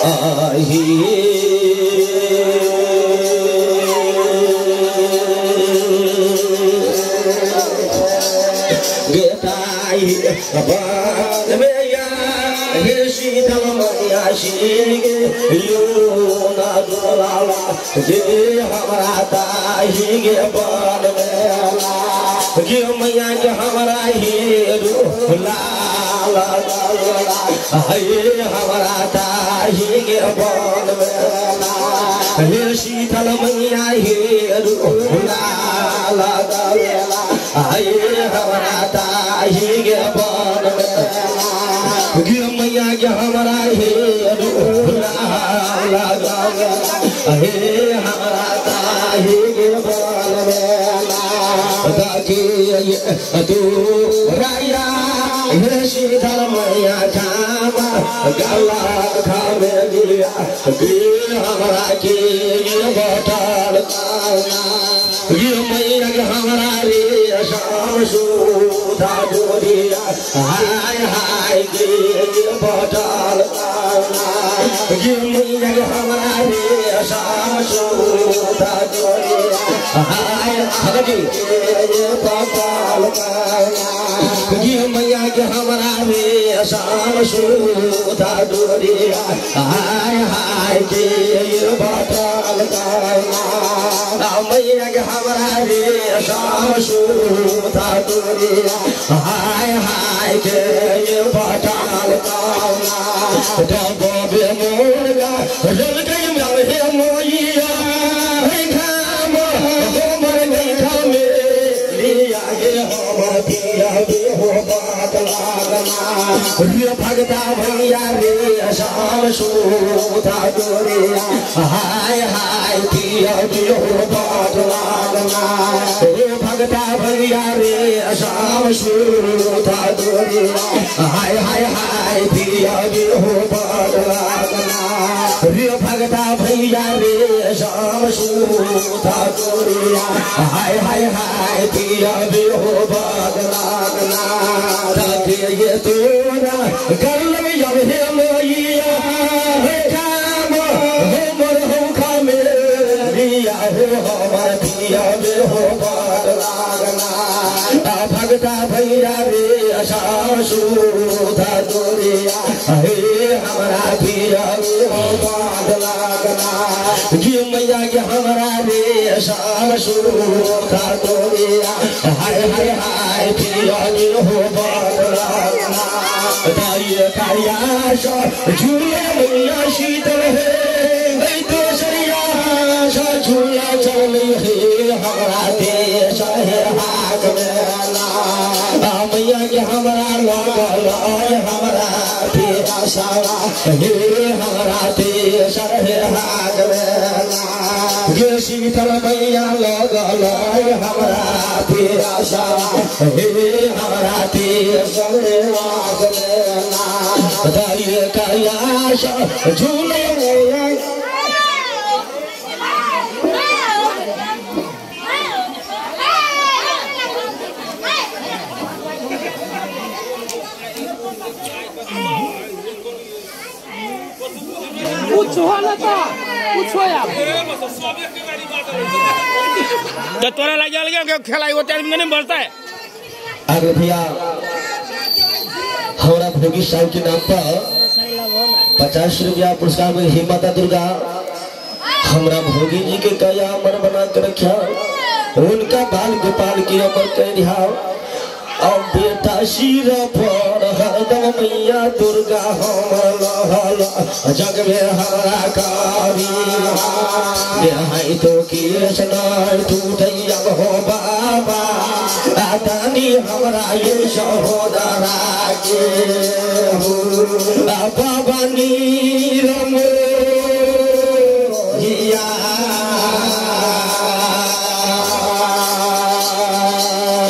तोरा लगे खेलाई वो टाइम नहीं बढ़ता है। अरे भैया हमारा भोगी साहब के नाम पर 50 रुपया पुरस्कार में हे माता दुर्गा हमरा भोगी जी के कया अमर बना कर रखा, उनका बाल गोपाल की अमर कर दिया। और बेटा सिर पर हरदम मैया दुर्गा हम जग में हरा कारी तो कृष्ण टूटैया हो बाबा दानी हमरा ये सहोदरा के बाबा नीरम